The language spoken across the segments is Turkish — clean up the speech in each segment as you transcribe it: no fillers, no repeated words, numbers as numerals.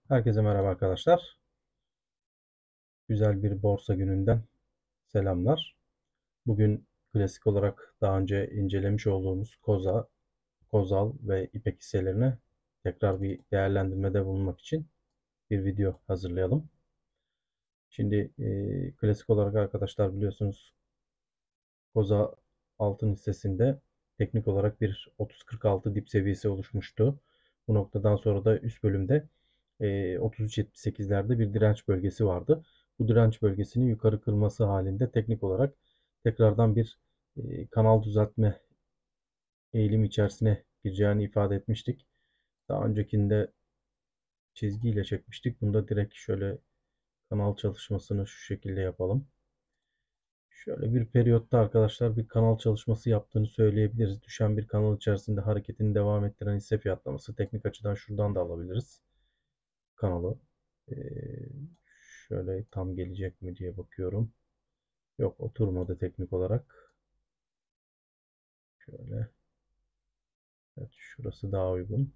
Herkese merhaba arkadaşlar. Güzel bir borsa gününden selamlar. Bugün klasik olarak daha önce incelemiş olduğumuz Kozal ve İpek hisselerine tekrar bir değerlendirmede bulunmak için bir video hazırlayalım. Şimdi klasik olarak arkadaşlar biliyorsunuz Koza altın hissesinde teknik olarak bir 30.46 dip seviyesi oluşmuştu. Bu noktadan sonra da üst bölümde 33.78'lerde bir direnç bölgesi vardı. Bu direnç bölgesini yukarı kırması halinde teknik olarak tekrardan bir kanal düzeltme eğilim içerisine gireceğini ifade etmiştik. Daha öncekinde çizgiyle çekmiştik. Bunda direkt şöyle kanal çalışmasını şu şekilde yapalım. Şöyle bir periyotta arkadaşlar bir kanal çalışması yaptığını söyleyebiliriz. Düşen bir kanal içerisinde hareketini devam ettiren hisse fiyatlaması. Teknik açıdan şuradan da alabiliriz kanalı. Ee, Şöyle tam gelecek mi diye bakıyorum. Yok, oturmadı teknik olarak. Şöyle. Evet, şurası daha uygun.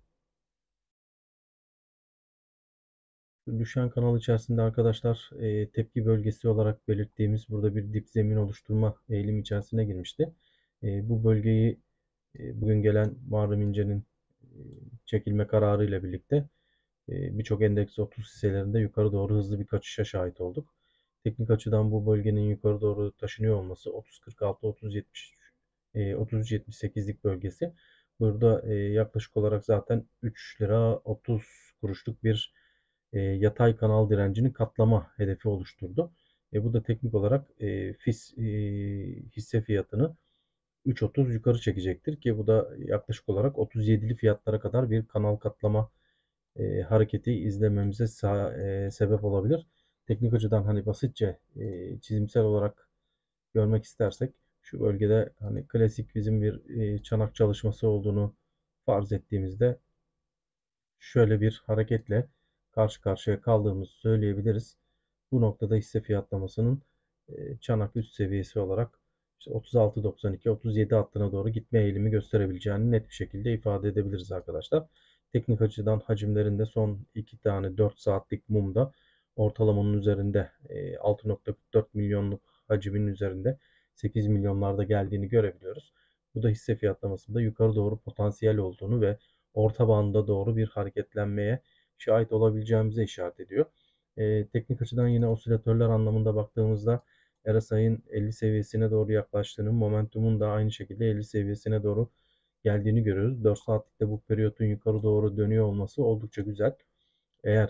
Düşen kanal içerisinde arkadaşlar tepki bölgesi olarak belirttiğimiz burada bir dip zemin oluşturma eğilim içerisine girmişti. Bu bölgeyi bugün gelen Muharrem İnce'nin çekilme kararı ile birlikte birçok endeks 30 hisselerinde yukarı doğru hızlı bir kaçışa şahit olduk. Teknik açıdan bu bölgenin yukarı doğru taşınıyor olması 30.46, 30.70, 33.78'lik bölgesi. Burada yaklaşık olarak zaten 3 lira 30 kuruşluk bir yatay kanal direncini katlama hedefi oluşturdu. Bu da teknik olarak hisse fiyatını 3.30 yukarı çekecektir ki bu da yaklaşık olarak 37'li fiyatlara kadar bir kanal katlama hareketi izlememize sebep olabilir. Teknik açıdan hani basitçe çizimsel olarak görmek istersek şu bölgede hani klasik bizim bir çanak çalışması olduğunu farz ettiğimizde şöyle bir hareketle karşı karşıya kaldığımızı söyleyebiliriz. Bu noktada hisse fiyatlamasının çanak üst seviyesi olarak işte 36.92-37 hattına doğru gitme eğilimi gösterebileceğini net bir şekilde ifade edebiliriz arkadaşlar. Teknik açıdan hacimlerinde son 2 tane 4 saatlik mumda ortalamanın üzerinde 6.44 milyonluk hacimin üzerinde 8 milyonlarda geldiğini görebiliyoruz. Bu da hisse fiyatlamasında yukarı doğru potansiyel olduğunu ve orta banda doğru bir hareketlenmeye şahit olabileceğimize işaret ediyor. Teknik açıdan yine osilatörler anlamında baktığımızda RSI'nin 50 seviyesine doğru yaklaştığını, momentumun da aynı şekilde 50 seviyesine doğru geldiğini görüyoruz. 4 saatlikte bu periyotun yukarı doğru dönüyor olması oldukça güzel. Eğer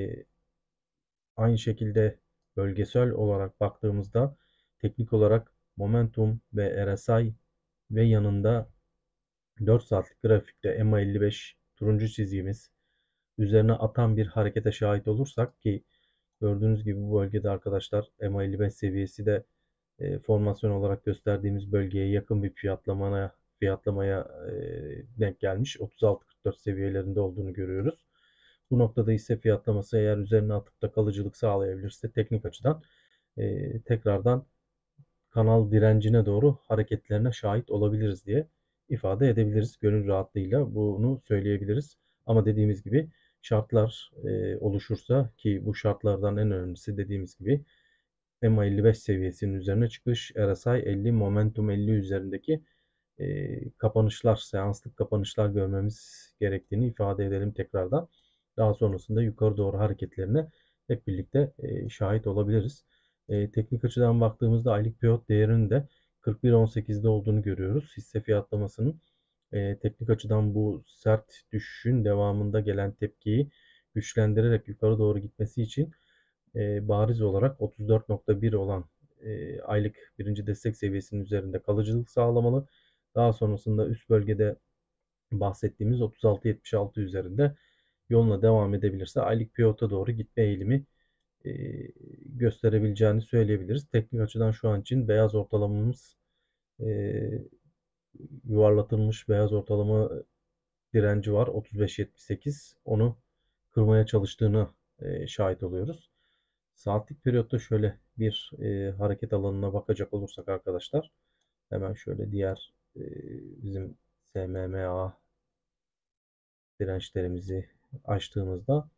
aynı şekilde bölgesel olarak baktığımızda teknik olarak momentum ve RSI ve yanında 4 saatlik grafikte EMA 55 turuncu çizgimiz üzerine atan bir harekete şahit olursak ki gördüğünüz gibi bu bölgede arkadaşlar EMA 55 seviyesi de formasyon olarak gösterdiğimiz bölgeye yakın bir fiyatlamaya denk gelmiş. 36-44 seviyelerinde olduğunu görüyoruz. Bu noktada ise fiyatlaması eğer üzerine atıp da kalıcılık sağlayabilirse teknik açıdan tekrardan kanal direncine doğru hareketlerine şahit olabiliriz diye ifade edebiliriz. Gönül rahatlığıyla bunu söyleyebiliriz. Ama dediğimiz gibi şartlar oluşursa ki bu şartlardan en önemlisi dediğimiz gibi EMA 55 seviyesinin üzerine çıkış, RSI 50, Momentum 50 üzerindeki kapanışlar, seanslık kapanışlar görmemiz gerektiğini ifade edelim tekrardan. Daha sonrasında yukarı doğru hareketlerine hep birlikte şahit olabiliriz. Teknik açıdan baktığımızda aylık pivot değerinin de 41.18'de olduğunu görüyoruz. Hisse fiyatlamasının teknik açıdan bu sert düşüşün devamında gelen tepkiyi güçlendirerek yukarı doğru gitmesi için bariz olarak 34.1 olan aylık birinci destek seviyesinin üzerinde kalıcılık sağlamalı. Daha sonrasında üst bölgede bahsettiğimiz 36.76 üzerinde yoluna devam edebilirse aylık pivota doğru gitme eğilimi e, gösterebileceğini söyleyebiliriz. Teknik açıdan şu an için beyaz ortalamamız e, yuvarlatılmış beyaz ortalama direnci var 35.78. Onu kırmaya çalıştığını şahit oluyoruz. Saatlik periyotta şöyle bir hareket alanına bakacak olursak arkadaşlar hemen şöyle diğer bizim SMMA dirençlerimizi açtığımızda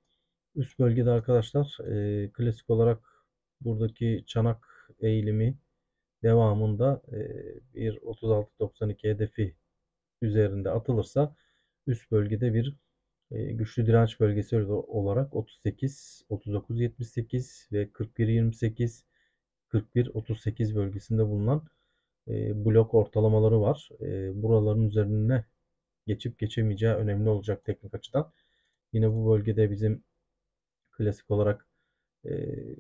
Üst bölgede arkadaşlar klasik olarak buradaki çanak eğilimi devamında bir 36.92 hedefi üzerinde atılırsa üst bölgede bir güçlü direnç bölgesi olarak 38, 39.78 ve 41.28, 41.38 bölgesinde bulunan blok ortalamaları var. Buraların üzerine geçip geçemeyeceği önemli olacak teknik açıdan. Yine bu bölgede bizim klasik olarak e,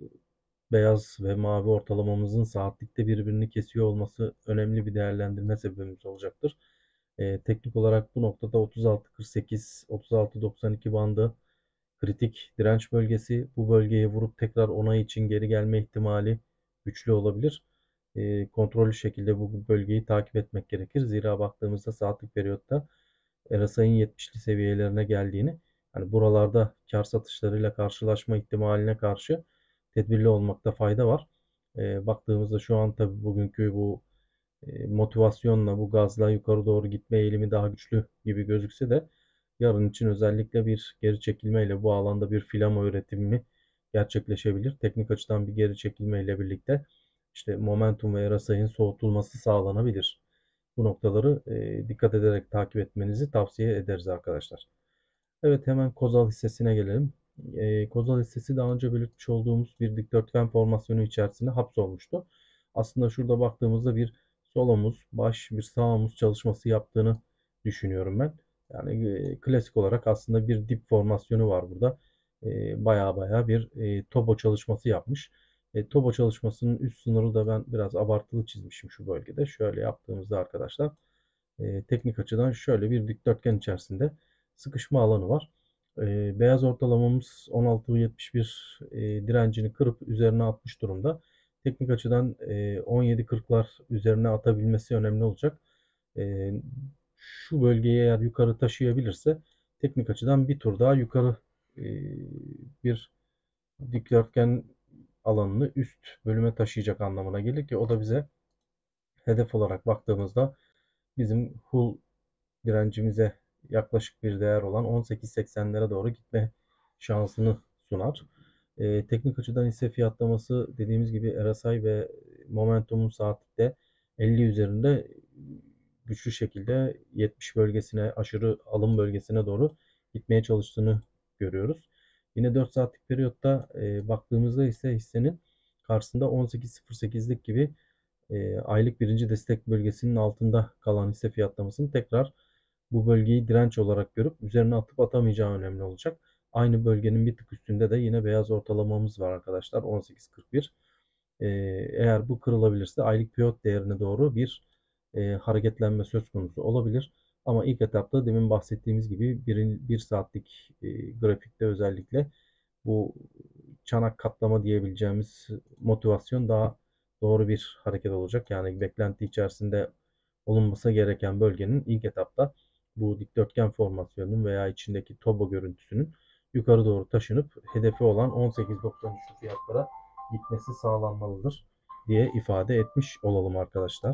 beyaz ve mavi ortalamamızın saatlikte birbirini kesiyor olması önemli bir değerlendirme sebebimiz olacaktır. Teknik olarak bu noktada 36.48, 36.92 bandı kritik direnç bölgesi. Bu bölgeye vurup tekrar onay için geri gelme ihtimali güçlü olabilir. Kontrollü şekilde bu bölgeyi takip etmek gerekir. Zira baktığımızda saatlik periyotta RSI'nin 70'li seviyelerine geldiğini, hani buralarda kar satışlarıyla karşılaşma ihtimaline karşı tedbirli olmakta fayda var. Baktığımızda şu an tabii bugünkü bu motivasyonla, bu gazla yukarı doğru gitme eğilimi daha güçlü gibi gözükse de yarın için özellikle bir geri çekilmeyle bu alanda bir filama üretimi gerçekleşebilir. Teknik açıdan bir geri çekilme ile birlikte işte momentum ve RSI'nin soğutulması sağlanabilir. Bu noktaları dikkat ederek takip etmenizi tavsiye ederiz arkadaşlar. Evet, hemen Kozal hissesine gelelim. Kozal hissesi daha önce belirtmiş olduğumuz bir dikdörtgen formasyonu içerisinde hapsolmuştu. Aslında şurada baktığımızda bir sol omuz, baş, bir sağ omuz çalışması yaptığını düşünüyorum ben. Yani klasik olarak aslında bir dip formasyonu var burada. Baya baya bir tobo çalışması yapmış. Tobo çalışmasının üst sınırı da ben biraz abartılı çizmişim şu bölgede. Şöyle yaptığımızda arkadaşlar teknik açıdan şöyle bir dikdörtgen içerisinde sıkışma alanı var. Beyaz ortalamamız 16.71 direncini kırıp üzerine atmış durumda. Teknik açıdan 17.40'lar üzerine atabilmesi önemli olacak. E, Şu bölgeyi eğer yukarı taşıyabilirse teknik açıdan bir tur daha yukarı e, bir dikdörtgen alanını üst bölüme taşıyacak anlamına gelir ki o da bize hedef olarak baktığımızda bizim hull direncimize yaklaşık bir değer olan 18.80'lere doğru gitme şansını sunar. Teknik açıdan hisse fiyatlaması dediğimiz gibi RSI ve Momentum'un saatte 50 üzerinde güçlü şekilde 70 bölgesine, aşırı alım bölgesine doğru gitmeye çalıştığını görüyoruz. Yine 4 saatlik periyotta baktığımızda ise hissenin karşısında 18.08'lik gibi aylık birinci destek bölgesinin altında kalan hisse fiyatlamasını tekrar bu bölgeyi direnç olarak görüp üzerine atıp atamayacağı önemli olacak. Aynı bölgenin bir tık üstünde de yine beyaz ortalamamız var arkadaşlar. 18.41. Eğer bu kırılabilirse aylık pivot değerine doğru bir hareketlenme söz konusu olabilir. Ama ilk etapta demin bahsettiğimiz gibi bir saatlik grafikte özellikle bu çanak katlama diyebileceğimiz motivasyon daha doğru bir hareket olacak. Yani beklenti içerisinde olunması gereken bölgenin ilk etapta bu dikdörtgen formasyonunun veya içindeki tobo görüntüsünün yukarı doğru taşınıp hedefi olan 18.93 fiyatlara gitmesi sağlanmalıdır diye ifade etmiş olalım arkadaşlar.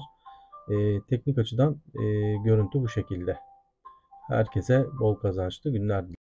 Teknik açıdan görüntü bu şekilde. Herkese bol kazançlı günler diliyorum.